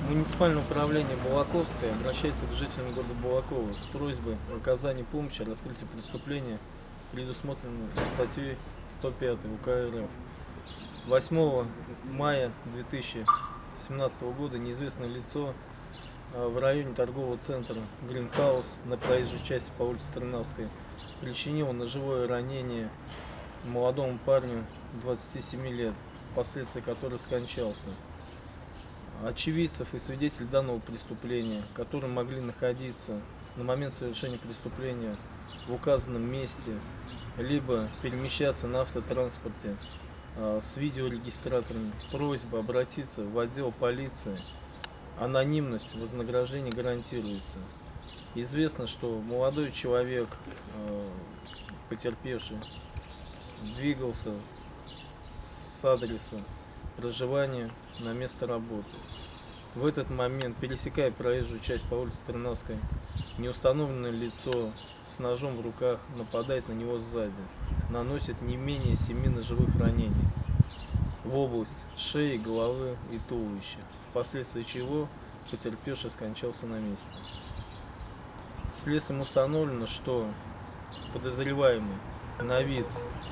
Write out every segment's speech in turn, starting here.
Муниципальное управление Балаковское обращается к жителям города Балакова с просьбой о оказании помощи раскрытию преступления, предусмотренного статьей 105 УК РФ. 8 мая 2017 года неизвестное лицо в районе торгового центра Гринхаус на проезжей части по улице Тарнавской причинило ножевое ранение молодому парню 27 лет, впоследствии которого скончался. Очевидцев и свидетелей данного преступления, которые могли находиться на момент совершения преступления в указанном месте, либо перемещаться на автотранспорте с видеорегистраторами, просьба обратиться в отдел полиции. Анонимность вознаграждения гарантируется. Известно, что молодой человек, потерпевший, двигался с адреса проживания на место работы. В этот момент, пересекая проезжую часть по улице Тарнавской, неустановленное лицо с ножом в руках нападает на него сзади, наносит не менее 7 ножевых ранений в область шеи, головы и туловища, впоследствии чего потерпевший скончался на месте. Следствием установлено, что подозреваемый на вид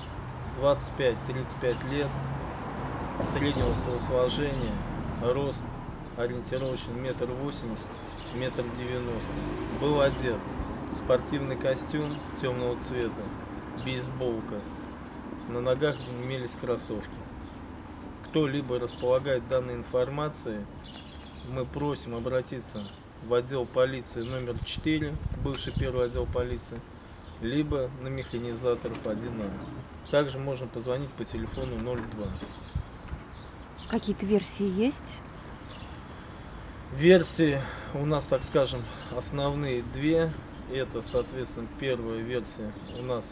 25-35 лет, среднего телосложения, рост ориентировочно 1,80 м, 1,90 м, был одет в спортивный костюм темного цвета, бейсболка, на ногах имелись кроссовки. Кто-либо располагает данной информацией, мы просим обратиться в отдел полиции номер 4, бывший первый отдел полиции, либо на механизаторов 1А. Также можно позвонить по телефону 02. Какие-то версии есть? Версии у нас, так скажем, основные две. Это, соответственно, первая версия у нас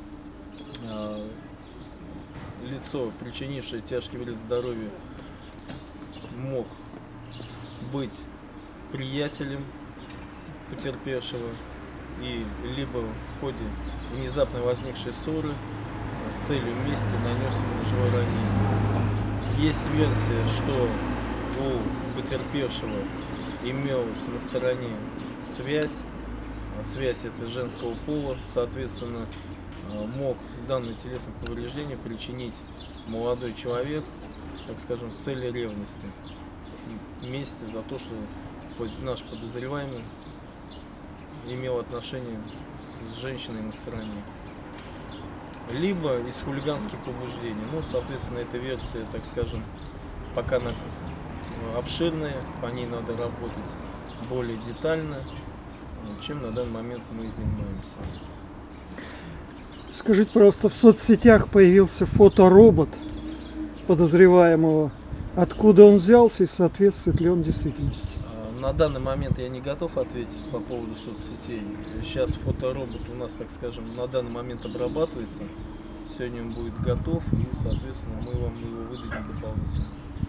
лицо, причинившее тяжкий вред здоровью, мог быть приятелем потерпевшего и либо в ходе внезапно возникшей ссоры с целью мести нанес ему ножевое ранение. Есть версия, что у потерпевшего имелась на стороне связь. Связь это женского пола, соответственно, мог данное телесное повреждение причинить молодой человек, так скажем, с целью ревности, мести за то, что наш подозреваемый имел отношение с женщиной на стороне, либо из хулиганских побуждений. Ну, соответственно, эта версия, так скажем, пока она обширная, по ней надо работать более детально, чем на данный момент мы и занимаемся. Скажите, пожалуйста, в соцсетях появился фоторобот подозреваемого. Откуда он взялся и соответствует ли он действительности? На данный момент я не готов ответить по поводу соцсетей. Сейчас фоторобот у нас, так скажем, на данный момент обрабатывается. Сегодня он будет готов, и, соответственно, мы вам его выдадим дополнительно.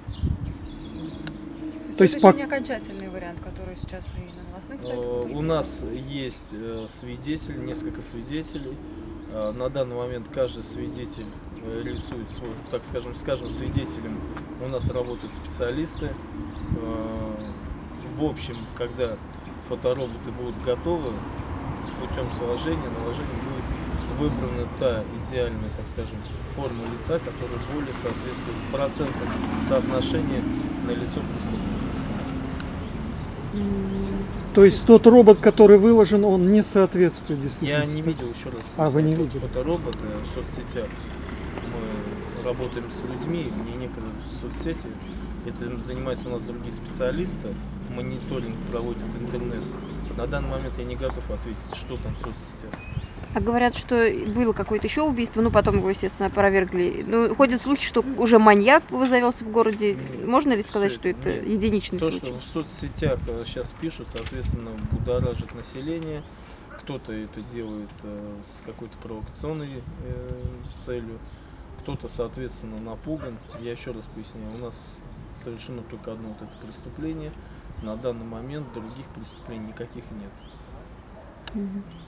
То есть это еще не окончательный вариант, который сейчас и на новостных сайтах? У нас есть свидетель, несколько свидетелей. На данный момент каждый свидетель рисует свой, так скажем, свидетелем у нас работают специалисты. В общем, когда фотороботы будут готовы, путем наложения будет выбрана та идеальная, так скажем, форма лица, которая более соответствует процентам соотношения на лицо преступника. То есть тот робот, который выложен, он не соответствует действительности? Я не видел, еще раз. Вы не видели? Фотороботы в соцсетях. Мы работаем с людьми, мне некогда в соцсети. Этим занимаются у нас другие специалисты. Мониторинг проводит интернет. На данный момент я не готов ответить, что там в соцсетях. А говорят, что было какое-то еще убийство, ну потом его, естественно, опровергли. Ну, ходят слухи, что уже маньяк завелся в городе. Можно ли сказать, что это единичный случай? То, что в соцсетях сейчас пишут, соответственно, будоражит население. Кто-то это делает с какой-то провокационной целью, кто-то, соответственно, напуган. Я еще раз поясняю, у нас совершено только одно вот это преступление. На данный момент других преступлений никаких нет.